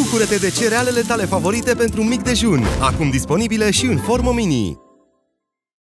Bucură-te de cerealele tale favorite pentru mic dejun, acum disponibile și în formă mini.